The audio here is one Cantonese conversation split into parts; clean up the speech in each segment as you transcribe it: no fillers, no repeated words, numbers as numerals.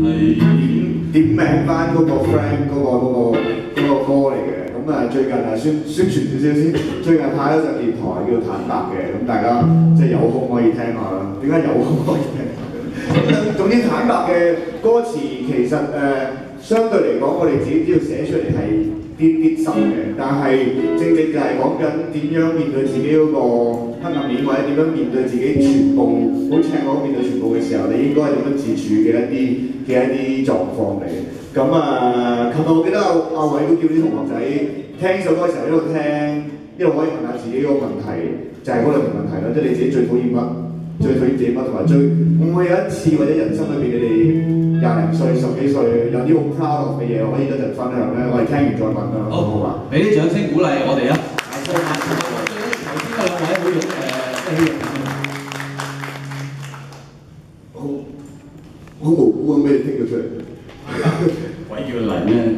點名翻嗰個 friend 嗰個歌嚟嘅。咁啊最近啊宣傳少少先，最近派咗上電台叫《坦白》嘅，咁大家即係有空可以聽下啦。點解有空可以聽？總之《坦白》嘅歌詞其實相對嚟講，我哋自己知道寫出嚟係啲深嘅，但係正就係講緊點樣面對自己嗰個黑暗面，或者點樣面對自己全部好赤裸面對全部嘅時候，你應該係點樣自處嘅一啲狀況嚟。咁啊，琴日我記得阿偉都叫啲同學仔聽呢首歌嘅時候一路聽，一路可以問下自己嗰個問題，就係嗰兩條問題啦，即係你自己最討厭乜，最討厭自己乜，同埋會唔會有一次或者人生裏邊你哋20零歲、10幾歲有啲好 proud of 嘅嘢，可以一陣分享咧？我哋聽完再問啦，好唔好啊？ 俾啲掌聲鼓勵我哋啊！頭先嗰兩位好勇好無辜咁俾你聽咗出嚟， 鬼叫嚟咩？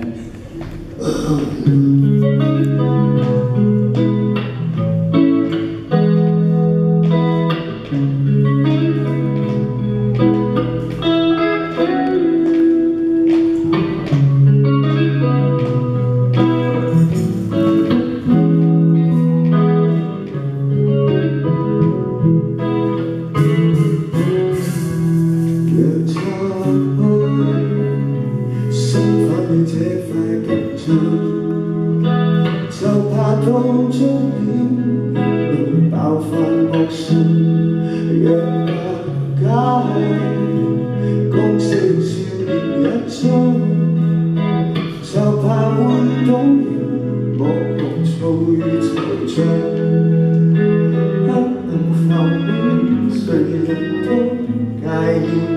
就怕到終點會爆發惡性，讓大家共成少年一宗，就怕會動搖目目躁與惆悵，黑暗浮面誰人都介意，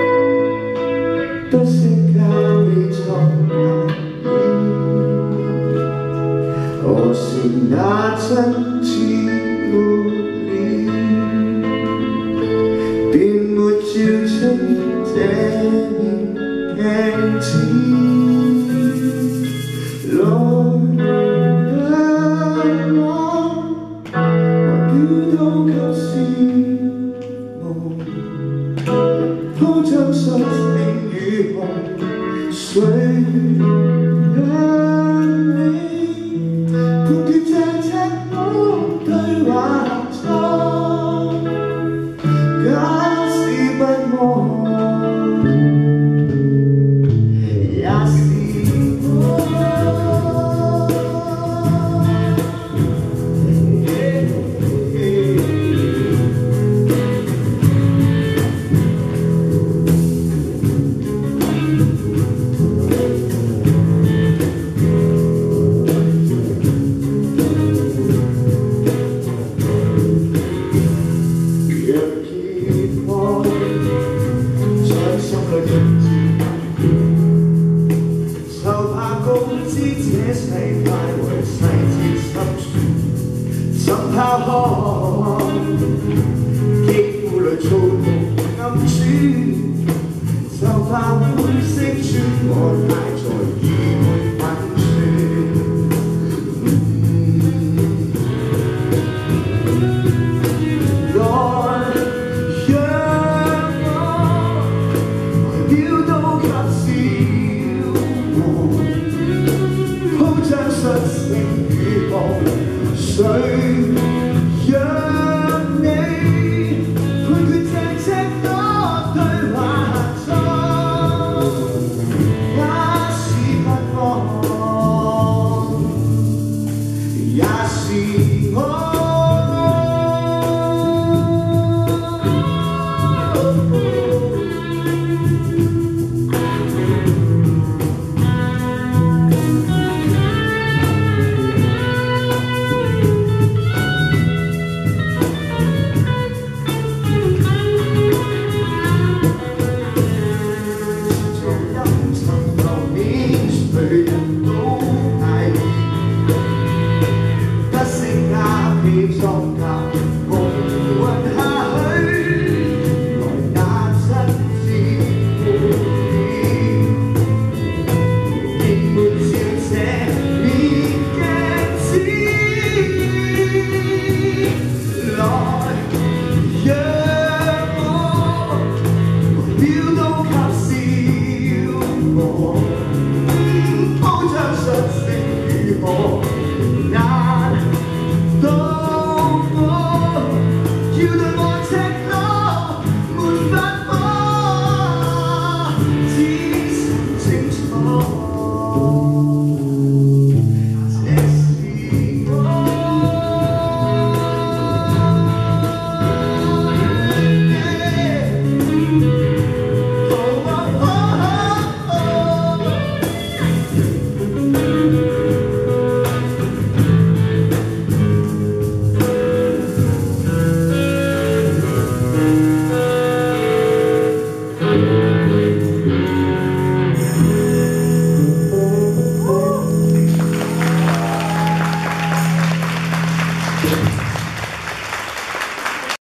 不惜加被作難以。我是那真摯無臉，便沒照清這面鏡子。來還飄到給事無，鋪張率性與紅，誰人你？判決這赤裸對話中，假使不安，也是我。就怕告知這世界為細節深處，怎拋開肌膚裏粗暴暗處，就怕會識穿我太在意會分誰